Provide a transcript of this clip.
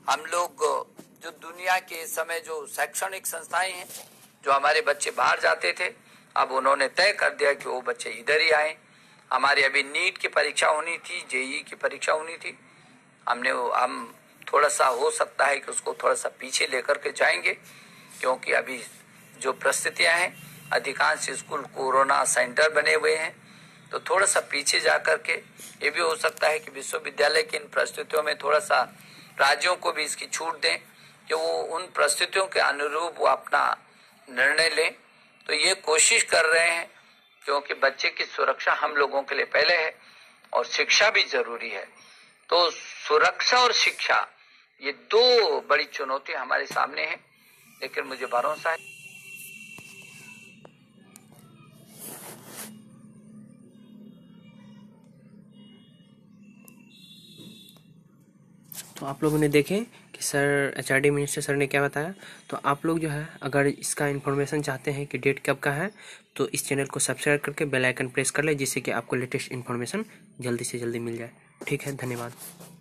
हम लोग जो दुनिया के इस समय जो शैक्षणिक संस्थाएं हैं, जो हमारे बच्चे बाहर जाते थे, अब उन्होंने तय कर दिया कि वो बच्चे इधर ही आए। हमारी अभी नीट की परीक्षा होनी थी, जेईई की परीक्षा होनी थी। हम थोड़ा सा हो सकता है कि उसको थोड़ा सा पीछे लेकर के जाएंगे, क्योंकि अभी जो परिस्थितियां हैं, अधिकांश स्कूल कोरोना सेंटर बने हुए हैं। तो थोड़ा सा पीछे जा करके ये भी हो सकता है कि विश्वविद्यालय की इन परिस्थितियों में थोड़ा सा राज्यों को भी इसकी छूट दें कि वो उन परिस्थितियों के अनुरूप वो अपना निर्णय लें। तो ये कोशिश कर रहे हैं, क्योंकि बच्चे की सुरक्षा हम लोगों के लिए पहले है और शिक्षा भी जरूरी है। तो सुरक्षा और शिक्षा, ये दो बड़ी चुनौती हमारे सामने है, लेकिन मुझे भरोसा है। तो आप लोगों ने देखे कि सर एचआरडी मिनिस्टर सर ने क्या बताया। तो आप लोग जो है अगर इसका इन्फॉर्मेशन चाहते हैं कि डेट कब का है, तो इस चैनल को सब्सक्राइब करके बेल आइकन प्रेस कर ले, जिससे कि आपको लेटेस्ट इन्फॉर्मेशन जल्दी से जल्दी मिल जाए। ठीक है, धन्यवाद।